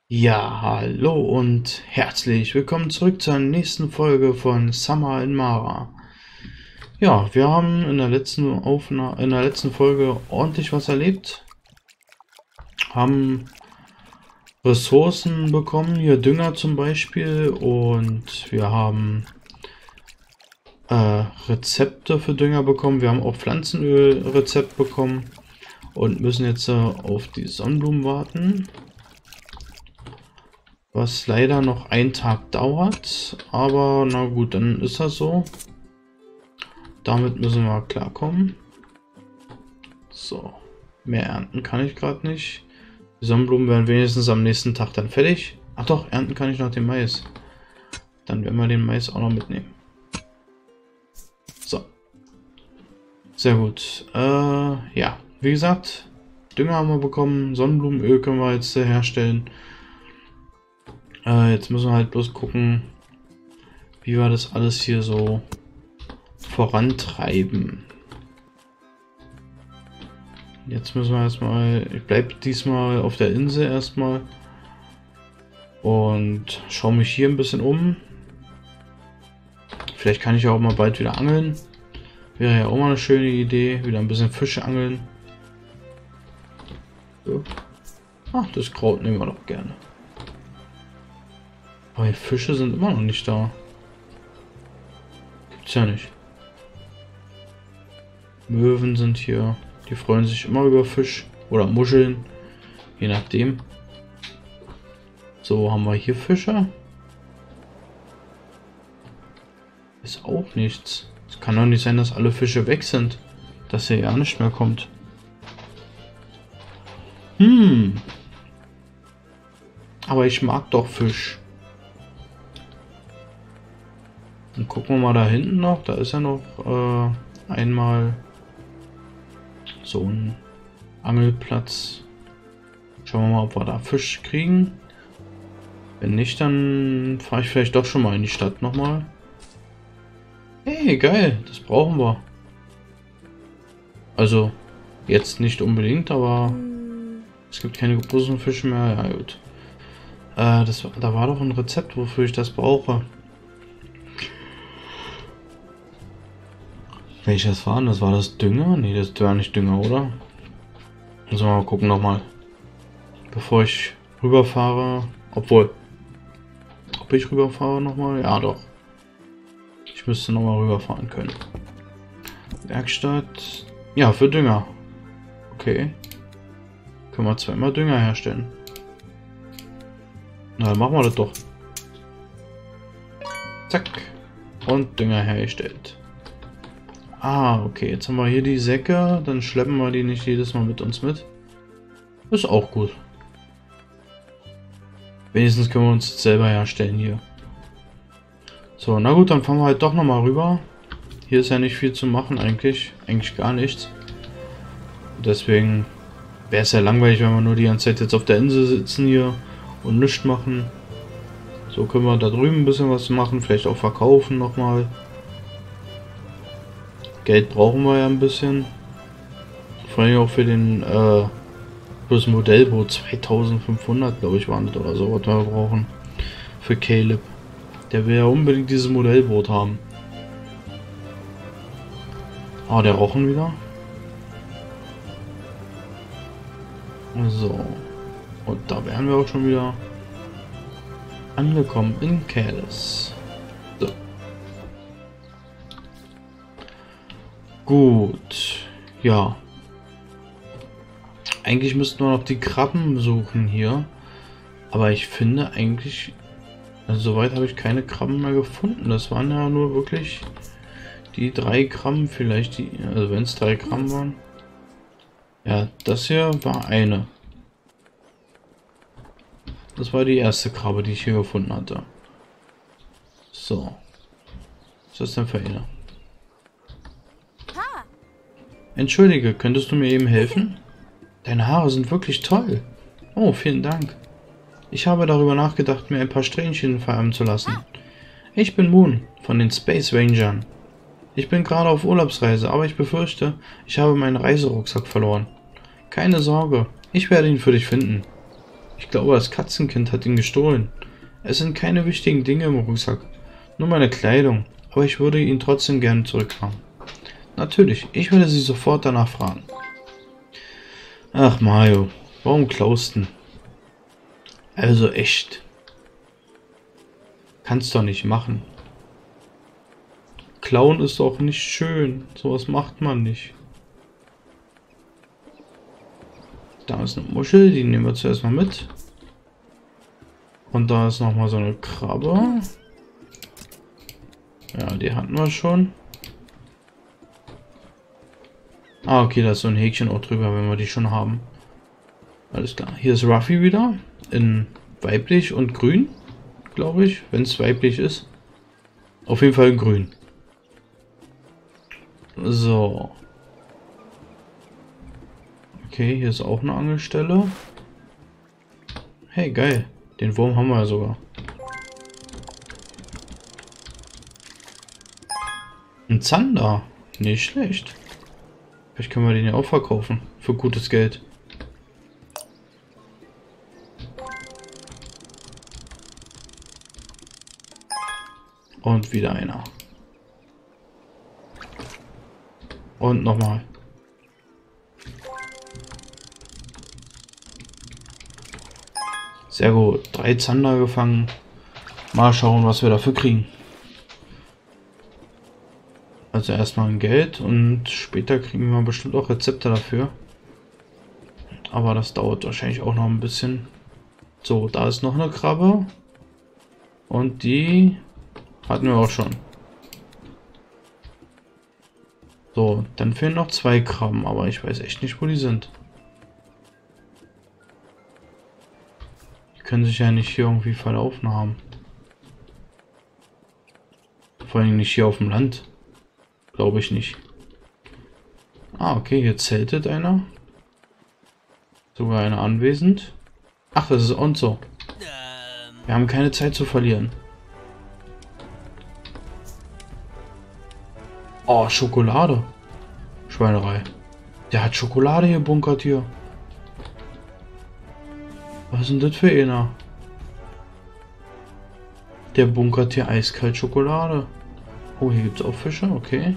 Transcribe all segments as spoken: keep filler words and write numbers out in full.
Ja, hallo und herzlich willkommen zurück zur nächsten Folge von Summer in Mara. Ja, wir haben in der letzten Aufna in der letzten Folge ordentlich was erlebt. Haben Ressourcen bekommen, hier Dünger zum Beispiel, und wir haben äh, Rezepte für Dünger bekommen. Wir haben auch Pflanzenölrezept bekommen und müssen jetzt äh, auf die Sonnenblumen warten. Was leider noch einen Tag dauert, aber na gut, dann ist das so. Damit müssen wir klarkommen. So, mehr ernten kann ich gerade nicht. Die Sonnenblumen werden wenigstens am nächsten Tag dann fertig. Ach doch, ernten kann ich noch den Mais. Dann werden wir den Mais auch noch mitnehmen. So. Sehr gut. Äh, ja, wie gesagt, Dünger haben wir bekommen. Sonnenblumenöl können wir jetzt äh, herstellen. Äh, jetzt müssen wir halt bloß gucken, wie wir das alles hier so vorantreiben. Jetzt müssen wir erstmal, ich bleibe diesmal auf der Insel erstmal und schaue mich hier ein bisschen um. Vielleicht kann ich auch mal bald wieder angeln. Wäre ja auch mal eine schöne Idee, wieder ein bisschen Fische angeln. So. Ach, das Kraut nehmen wir doch gerne. Aber die Fische sind immer noch nicht da. Gibt's ja nicht. Möwen sind hier. Die freuen sich immer über Fisch oder Muscheln. Je nachdem. So, haben wir hier Fische. Ist auch nichts. Es kann doch nicht sein, dass alle Fische weg sind. Dass hier ja nicht mehr kommt. Hm. Aber ich mag doch Fisch. Dann gucken wir mal da hinten noch. Da ist ja noch äh, einmal so ein Angelplatz. Schauen wir mal, ob wir da Fisch kriegen. Wenn nicht, dann fahre ich vielleicht doch schon mal in die Stadt nochmal. Hey, geil. Das brauchen wir. Also, jetzt nicht unbedingt, aber es gibt keine großen Fische mehr. Ja, gut. Äh, das, da war doch ein Rezept, wofür ich das brauche. Welches war denn? Das war das Dünger? Nee, das war nicht Dünger, oder? Müssen wir mal gucken nochmal. Bevor ich rüberfahre. Obwohl. Ob ich rüberfahre nochmal? Ja, doch. Ich müsste nochmal rüberfahren können. Werkstatt. Ja, für Dünger. Okay. Können wir zweimal Dünger herstellen. Na, dann machen wir das doch. Zack. Und Dünger hergestellt. Ah, okay. Jetzt haben wir hier die Säcke. Dann schleppen wir die nicht jedes Mal mit uns mit. Ist auch gut. Wenigstens können wir uns selber herstellen hier. So, na gut, dann fahren wir halt doch nochmal rüber. Hier ist ja nicht viel zu machen eigentlich. Eigentlich gar nichts. Deswegen wäre es ja langweilig, wenn wir nur die ganze Zeit jetzt auf der Insel sitzen hier und nichts machen. So können wir da drüben ein bisschen was machen. Vielleicht auch verkaufen nochmal. Geld brauchen wir ja ein bisschen. Vor allem auch für den äh, für das Modellboot zweitausendfünfhundert, glaube ich, waren das oder so, was wir brauchen. Für Caleb. Der will ja unbedingt dieses Modellboot haben. Ah, der rochen wieder. So. Und da wären wir auch schon wieder angekommen in Calais. So. Gut. Ja. Eigentlich müssten wir noch die Krabben suchen hier. Aber ich finde eigentlich... Also soweit habe ich keine Krabben mehr gefunden. Das waren ja nur wirklich die drei Krabben vielleicht. Die, also wenn es drei Krabben waren. Ja, das hier war eine. Das war die erste Krabbe, die ich hier gefunden hatte. So. Was ist das denn für eine? Entschuldige, könntest du mir eben helfen? Deine Haare sind wirklich toll. Oh, vielen Dank. Ich habe darüber nachgedacht, mir ein paar Strähnchen färben zu lassen. Ich bin Moon von den Space Rangern. Ich bin gerade auf Urlaubsreise, aber ich befürchte, ich habe meinen Reiserucksack verloren. Keine Sorge, ich werde ihn für dich finden. Ich glaube, das Katzenkind hat ihn gestohlen. Es sind keine wichtigen Dinge im Rucksack. Nur meine Kleidung. Aber ich würde ihn trotzdem gerne zurückhaben. Natürlich, ich werde sie sofort danach fragen. Ach Mario, warum klaust du? Also echt. Kannst doch nicht machen. Klauen ist doch nicht schön. Sowas macht man nicht. Da ist eine Muschel, die nehmen wir zuerst mal mit. Und da ist noch mal so eine Krabbe. Ja, die hatten wir schon. Ah, okay, da ist so ein Häkchen auch drüber, wenn wir die schon haben. Alles klar. Hier ist Ruffy wieder. In weiblich und grün, glaube ich. Wenn es weiblich ist. Auf jeden Fall in grün. So. Okay, hier ist auch eine Angelstelle. Hey, geil. Den Wurm haben wir ja sogar. Ein Zander. Nicht schlecht. Vielleicht können wir den ja auch verkaufen. Für gutes Geld. Und wieder einer. Und nochmal. Sehr gut. Drei Zander gefangen. Mal schauen, was wir dafür kriegen. Also erstmal ein Geld und später kriegen wir bestimmt auch Rezepte dafür. Aber das dauert wahrscheinlich auch noch ein bisschen. So, da ist noch eine Krabbe. Und die hatten wir auch schon. So, dann fehlen noch zwei Krabben, aber ich weiß echt nicht, wo die sind. Die können sich ja nicht hier irgendwie verlaufen haben. Vor allem nicht hier auf dem Land. Glaube ich nicht. Ah, okay, hier zeltet einer. Sogar einer anwesend. Ach, das ist uns so. Wir haben keine Zeit zu verlieren. Oh, Schokolade. Schweinerei. Der hat Schokolade hier bunkert hier. Was ist denn das für einer? Der bunkert hier eiskalt Schokolade. Oh, hier gibt es auch Fische, okay.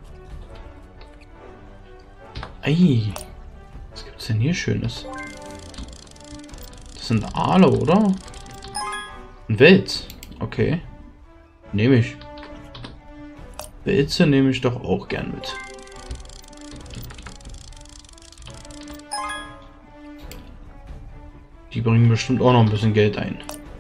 Ei. Was gibt es denn hier Schönes? Das sind Aale, oder? Ein Wels. Okay. Nehme ich. Wälze nehme ich doch auch gern mit. Die bringen bestimmt auch noch ein bisschen Geld ein.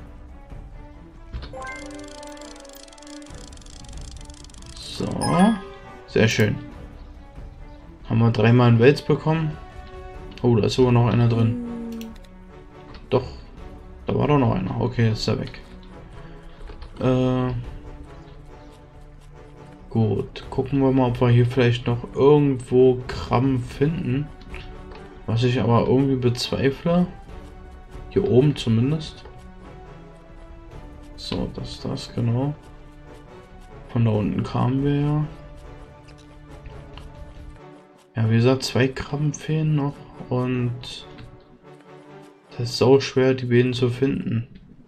So. Sehr schön. Haben wir dreimal einen Wels bekommen. Oh, da ist sogar noch einer drin. Doch. Da war doch noch einer. Okay, jetzt ist er weg. Äh... Gut, gucken wir mal, ob wir hier vielleicht noch irgendwo Krabben finden. Was ich aber irgendwie bezweifle. Hier oben zumindest. So, das ist das, genau. Von da unten kamen wir ja. Ja, wie gesagt, zwei Krabben fehlen noch. Und das ist sau schwer, die beiden zu finden.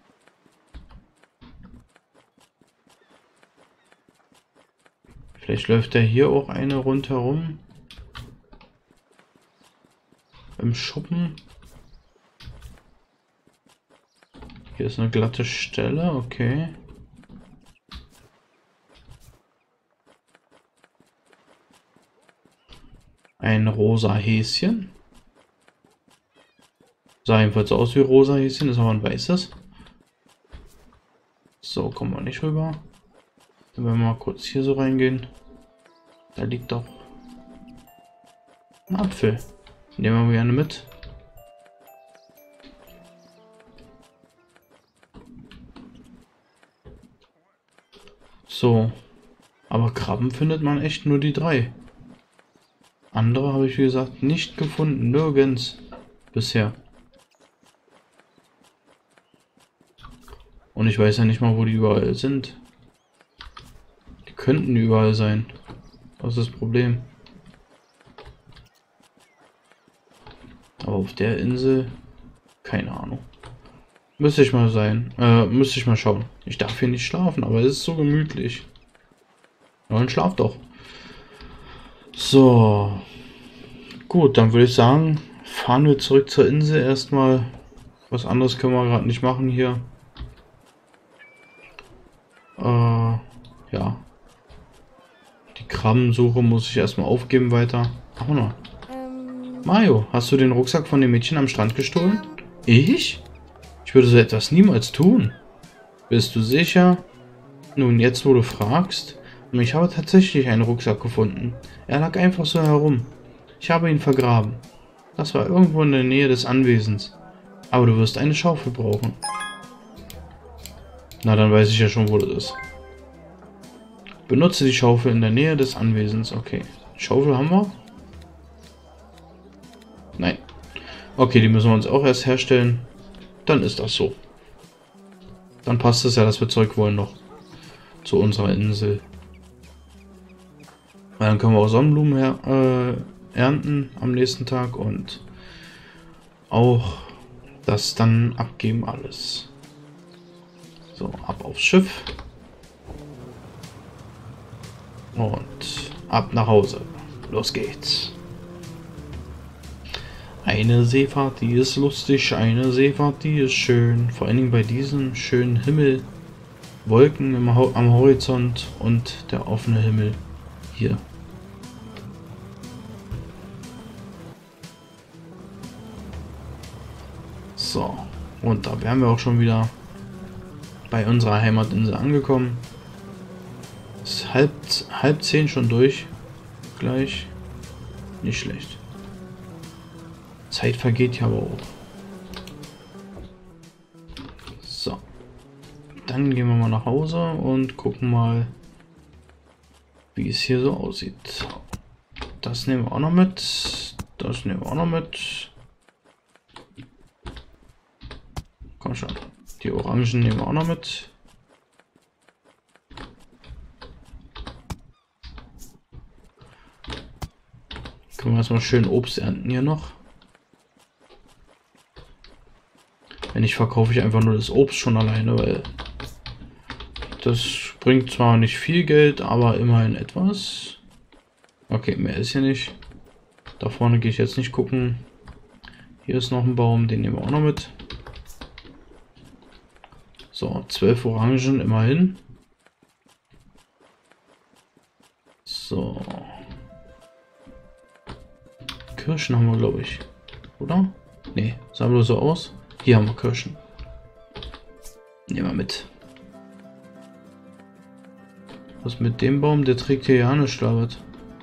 Vielleicht läuft da hier auch eine rundherum. Im Schuppen. Hier ist eine glatte Stelle, okay. Ein rosa Häschen. Sah jedenfalls aus wie rosa Häschen, ist aber ein weißes. So, kommen wir nicht rüber. Dann werden wir mal kurz hier so reingehen. Da liegt doch ein Apfel. Nehmen wir gerne mit. So. Aber Krabben findet man echt nur die drei. Andere habe ich, wie gesagt, nicht gefunden. Nirgends. Bisher. Und ich weiß ja nicht mal, wo die überall sind. Die könnten überall sein. Das ist das Problem. Aber auf der Insel, keine Ahnung. Müsste ich mal sein. Äh, müsste ich mal schauen. Ich darf hier nicht schlafen, aber es ist so gemütlich. Ja, dann schlaf doch. So. Gut, dann würde ich sagen, fahren wir zurück zur Insel erstmal. Was anderes können wir gerade nicht machen hier. Äh, ja. Die Krabbensuche muss ich erstmal aufgeben weiter. Ach noch. Mario, hast du den Rucksack von dem Mädchen am Strand gestohlen? Ich? Ich würde so etwas niemals tun. Bist du sicher? Nun, jetzt wo du fragst. Ich habe tatsächlich einen Rucksack gefunden. Er lag einfach so herum. Ich habe ihn vergraben. Das war irgendwo in der Nähe des Anwesens. Aber du wirst eine Schaufel brauchen. Na, dann weiß ich ja schon, wo das ist. Benutze die Schaufel in der Nähe des Anwesens. Okay. Schaufel haben wir? Nein. Okay, die müssen wir uns auch erst herstellen. Dann ist das so. Dann passt es ja, dass wir Zeug wollen noch zu unserer Insel. Dann können wir auch Sonnenblumen her, äh, ernten am nächsten Tag und auch das dann abgeben alles. So, ab aufs Schiff. Und ab nach Hause. Los geht's. Eine Seefahrt, die ist lustig, eine Seefahrt, die ist schön. Vor allen Dingen bei diesem schönen Himmel, Wolken im Ho- am Horizont und der offene Himmel hier. So, und da wären wir auch schon wieder bei unserer Heimatinsel angekommen. Ist halb, halb zehn schon durch. Gleich. Nicht schlecht. Zeit vergeht ja aber auch. So. Dann gehen wir mal nach Hause und gucken mal, wie es hier so aussieht. Das nehmen wir auch noch mit. Das nehmen wir auch noch mit. Komm schon. Die Orangen nehmen wir auch noch mit. Können wir erstmal schön Obst ernten hier noch. Wenn nicht, verkaufe ich einfach nur das Obst schon alleine, weil das bringt zwar nicht viel Geld, aber immerhin etwas. Okay, mehr ist hier nicht. Da vorne gehe ich jetzt nicht gucken. Hier ist noch ein Baum, den nehmen wir auch noch mit. So, zwölf Orangen immerhin. So. Kirschen haben wir, glaube ich. Oder? Nee, sah bloß so aus. Hier haben wir Kirschen. Nehmen wir mit. Was mit dem Baum? Der trägt hier ja nicht, David.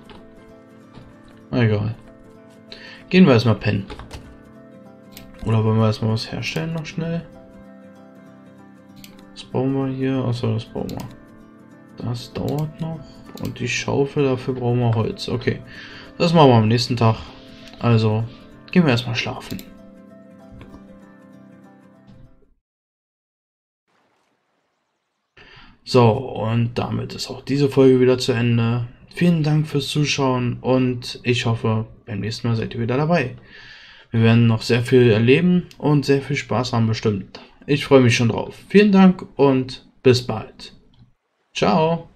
Egal. Gehen wir erstmal pennen. Oder wollen wir erstmal was herstellen noch schnell? Was brauchen wir hier? Achso, das brauchen wir. Das dauert noch. Und die Schaufel, dafür brauchen wir Holz. Okay. Das machen wir am nächsten Tag. Also, gehen wir erstmal schlafen. So, und damit ist auch diese Folge wieder zu Ende. Vielen Dank fürs Zuschauen und ich hoffe, beim nächsten Mal seid ihr wieder dabei. Wir werden noch sehr viel erleben und sehr viel Spaß haben bestimmt. Ich freue mich schon drauf. Vielen Dank und bis bald. Ciao.